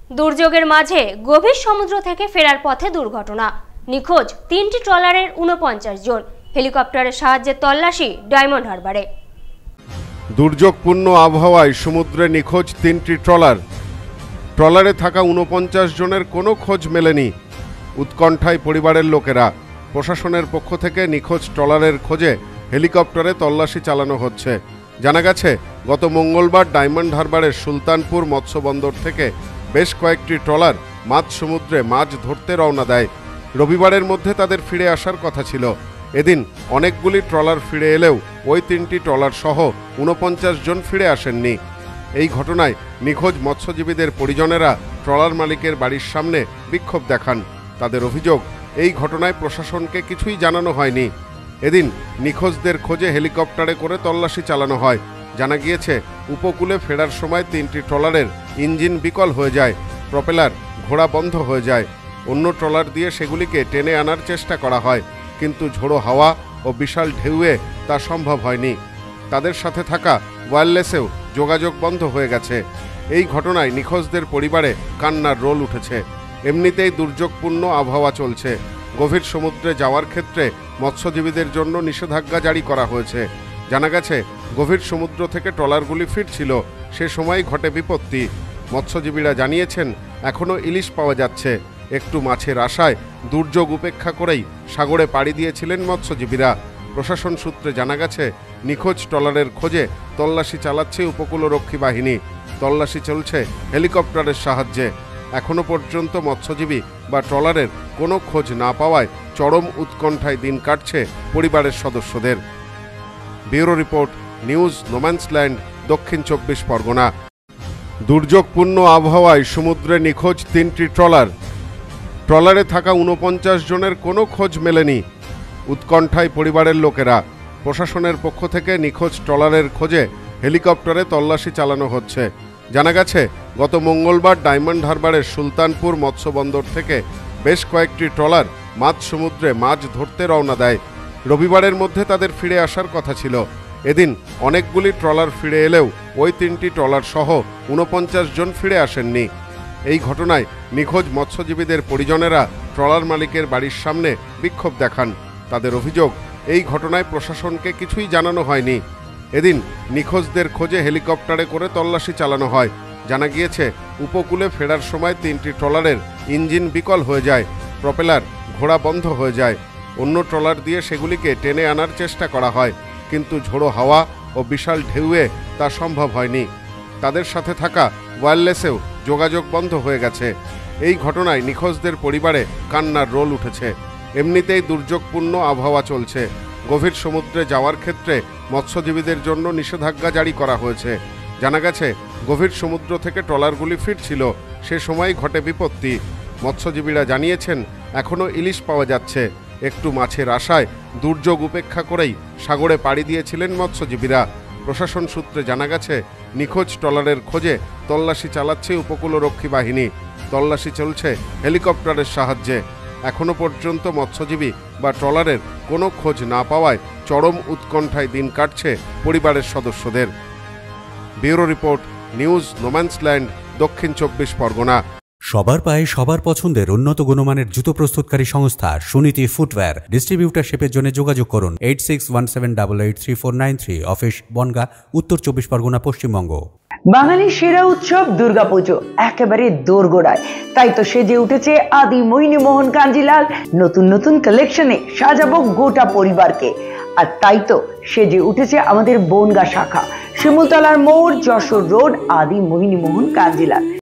দুর্যোগের মাঝে গভীর সমুদ্র থেকে ফেরার পথে দুর্ঘটনা। নিখোঁজ 3টি ট্রলারের 49 জন। হেলিকপ্টারের সাহায্যে তল্লাশি ডায়মন্ড হারবারে। দুর্যোগপূর্ণ আবহাওয়ায় সমুদ্রে নিখোঁজ 3টি ট্রলার। ট্রলারে থাকা 49 জনের কোনো খোঁজ মেলেনি। উৎকণ্ঠায় পরিবারের লোকেরা। প্রশাসনের পক্ষ থেকে নিখোঁজ ট্রলারের খোঁজে হেলিকপ্টারে তল্লাশি চালানো হচ্ছে। জানা গেছে, গত মঙ্গলবার ডায়মন্ড হারবারের সুলতানপুর মৎস্যবন্দর থেকে বেশ কয়েকটি ট্রলার মাঝ সমুদ্রে মাছ ধরতে রওনা দেয়। রবিবারের মধ্যে তাদের ফিরে আসার কথা ছিল। এদিন অনেকগুলি ট্রলার ফিরে এলেও ওই 3টি ট্রলার সহ 49 জন ফিরে আসেননি। এই ঘটনায় নিখোঁজ মৎস্যজীবীদের পরিজনেরা ট্রলার মালিকের বাড়ির সামনে বিক্ষোভ দেখান। তাদের অভিযোগ, এই ঘটনায় প্রশাসনকে কিছুই জানানো হয়নি। এদিন নিখোঁজদের খোঁজে হেলিকপ্টারে করে তল্লাশি চালানো হয়। জানা গিয়েছে, উপকূলে ফেরার সময় 3টি ট্রলারের ইঞ্জিন বিকল হয়ে যায়, প্রপেলার ঘোড়া বন্ধ হয়ে যায়। অন্য ট্রলার দিয়ে সেগুলিকে টেনে আনার চেষ্টা করা হয়, কিন্তু ঝোড়ো হাওয়া ও বিশাল ঢেউয়ে তা সম্ভব হয়নি। তাদের সাথে থাকা ওয়্যারলেসেও যোগাযোগ বন্ধ হয়ে গেছে। এই ঘটনায় নিখোঁজদের পরিবারে কান্নার রোল উঠেছে। এমনিতেই দুর্যোগপূর্ণ আবহাওয়া চলছে। গভীর সমুদ্রে যাওয়ার ক্ষেত্রে মৎস্যজীবীদের জন্য নিষেধাজ্ঞা জারি করা হয়েছে। জানা গেছে, গভীর সমুদ্র থেকে ট্রলারগুলি ফিরছিল, সে সময় ঘটে বিপত্তি। মৎস্যজীবীরা জানিয়েছেন, এখনও ইলিশ পাওয়া যাচ্ছে। একটু মাছের আশায় দুর্যোগ উপেক্ষা করেই সাগরে পাড়ি দিয়েছিলেন মৎস্যজীবীরা। প্রশাসন সূত্রে জানা গেছে, নিখোঁজ ট্রলারের খোঁজে তল্লাশি চালাচ্ছে উপকূলরক্ষী বাহিনী। তল্লাশি চলছে হেলিকপ্টারের সাহায্যে। এখনও পর্যন্ত মৎস্যজীবী বা ট্রলারের কোনো খোঁজ না পাওয়ায় চরম উৎকণ্ঠায় দিন কাটছে পরিবারের সদস্যদের। ব্যুরো রিপোর্ট, নিউজ নোম্যান্সল্যান্ড, দক্ষিণ 24 পরগনা। দুর্যোগপূর্ণ আবহাওয়ায় সমুদ্রে নিখোঁজ 3টি ট্রলার। ট্রলারে থাকা 49 জনের কোনো খোঁজ মেলেনি। উৎকণ্ঠায় পরিবারের লোকেরা। প্রশাসনের পক্ষ থেকে নিখোঁজ ট্রলারের খোঁজে হেলিকপ্টারে তল্লাশি চালানো হচ্ছে। জানা গেছে, গত মঙ্গলবার ডায়মন্ড হারবারের সুলতানপুর মৎস্যবন্দর থেকে বেশ কয়েকটি ট্রলার মাঝ সমুদ্রে মাছ ধরতে রওনা দেয়। রবিবারের মধ্যে তাদের ফিরে আসার কথা ছিল। এদিন অনেকগুলি ট্রলার ফিরে এলেও ওই 3টি ট্রলার সহ 49 জন ফিরে আসেননি। এই ঘটনায় নিখোঁজ মৎস্যজীবীদের পরিজনেরা ট্রলার মালিকের বাড়ির সামনে বিক্ষোভ দেখান। তাদের অভিযোগ, এই ঘটনায় প্রশাসনকে কিছুই জানানো হয়নি। এদিন নিখোঁজদের খোঁজে হেলিকপ্টারে করে তল্লাশি চালানো হয়। জানা গিয়েছে, উপকূলে ফেরার সময় 3টি ট্রলারের ইঞ্জিন বিকল হয়ে যায়, প্রপেলার ঘোড়া বন্ধ হয়ে যায়। অন্য ট্রলার দিয়ে সেগুলিকে টেনে আনার চেষ্টা করা হয়, কিন্তু ঝোড়ো হাওয়া ও বিশাল ঢেউয়ে তা সম্ভব হয়নি। তাদের সাথে থাকা ওয়্যারলেসেও যোগাযোগ বন্ধ হয়ে গেছে। এই ঘটনায় নিখোঁজদের পরিবারে কান্নার রোল উঠেছে। এমনিতেই দুর্যোগপূর্ণ আবহাওয়া চলছে। গভীর সমুদ্রে যাওয়ার ক্ষেত্রে মৎস্যজীবীদের জন্য নিষেধাজ্ঞা জারি করা হয়েছে। জানা গেছে, গভীর সমুদ্র থেকে ট্রলারগুলি ফিরছিল, সে সময় ঘটে বিপত্তি। মৎস্যজীবীরা জানিয়েছেন, এখনও ইলিশ পাওয়া যাচ্ছে। একটু মাছের আশায় দুর্যোগ উপেক্ষা করেই সাগরে পাড়ি দিয়েছিলেন মৎস্যজীবীরা। প্রশাসন সূত্রে জানা গেছে, নিখোঁজ ট্রলারের খোঁজে তল্লাশি চালাচ্ছে উপকূলরক্ষী বাহিনী। তল্লাশি চলছে হেলিকপ্টারের সাহায্যে। এখনও পর্যন্ত মৎস্যজীবী বা ট্রলারের কোনো খোঁজ না পাওয়ায় চরম উৎকণ্ঠায় দিন কাটছে পরিবারের সদস্যদের। ব্যুরো রিপোর্ট, নিউজ নোম্যান্সল্যান্ড, দক্ষিণ 24 পরগনা। সবার পায়ে সবার পছন্দের উন্নত গুণমানের জুতো প্রস্তুতকারী সংস্থা সুনীতি ফুটওয়্যার। ডিস্ট্রিবিউটারশিপের জন্য যোগাযোগ করুন 8617883493, অফিস বনগাঁ, উত্তর 24 পরগনা, পশ্চিমবঙ্গ। বাঙালির সেরা উৎসব দুর্গাপুজো একেবারে দোরগোড়ায়, তাই তো সেজে উঠেছে আদি মোহিনী মোহন কাঞ্জিলাল। নতুন নতুন কালেকশনে সাজাবো গোটা পরিবারকে। আর তাই তো সেজে উঠেছে আমাদের বনগাঁ শাখা, শিমুলতলার মোড়, যশোর রোড, আদি মোহিনী মোহন কাঞ্জিলাল।